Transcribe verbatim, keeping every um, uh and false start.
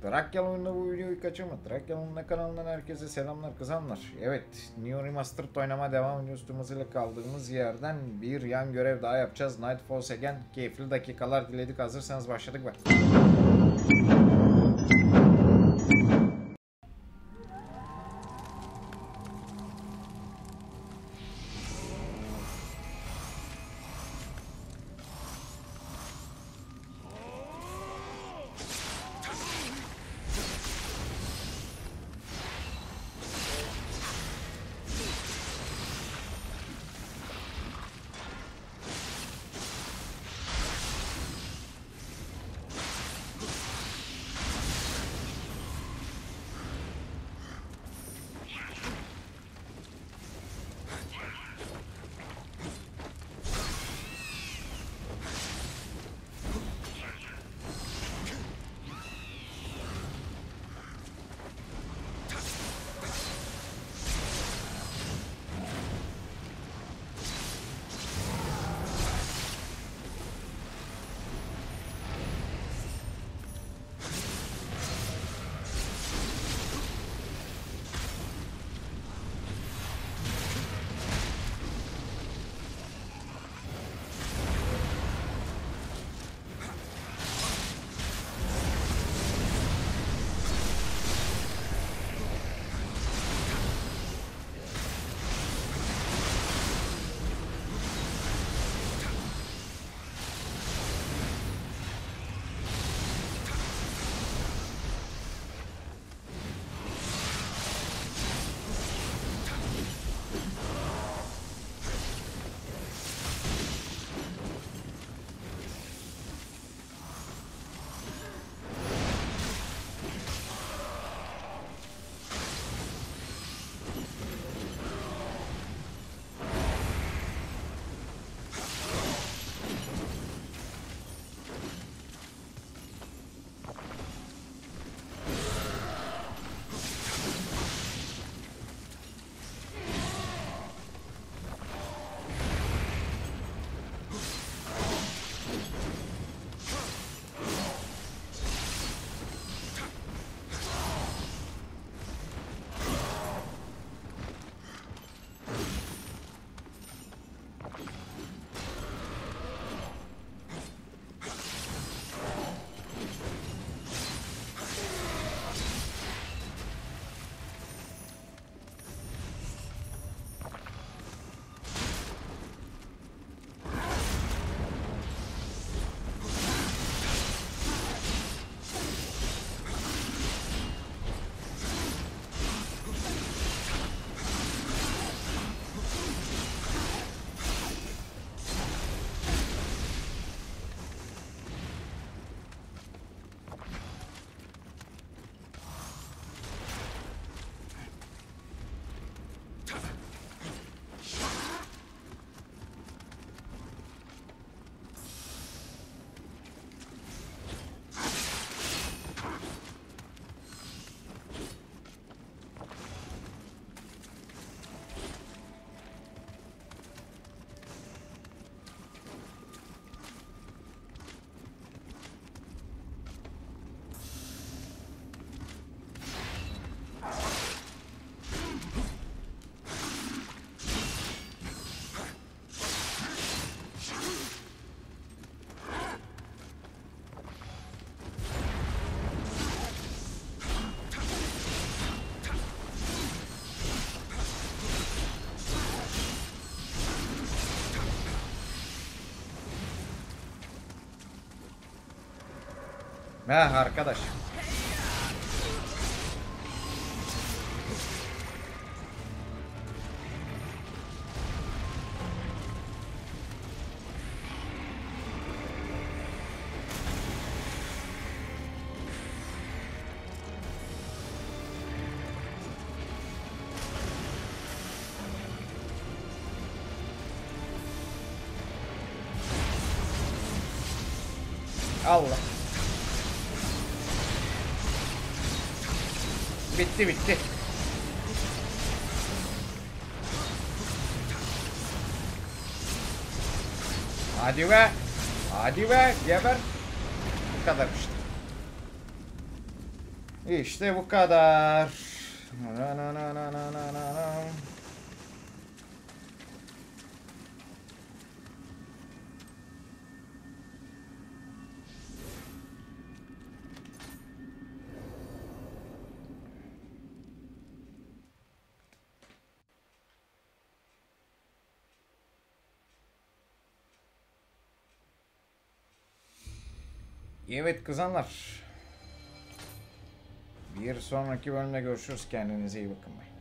Trakya oyununda bu videoyu kaçırma. Trakya oyununda kanalından herkese selamlar kızanlar. Evet, Neo Remastered oynamaya devam ediyoruz. Tüm hızıyla kaldığımız yerden bir yan görev daha yapacağız. Night Falls Again. Keyifli dakikalar diledik. Hazırsanız başladık be. Heh arkadaş. Allah. Bitti bitti. Hadi be. Hadi be. Geber. Bu kadar işte. İşte bu kadar. Na na na na na na na. Evet kızanlar. Bir sonraki bölümde görüşürüz. Kendinize iyi bakın.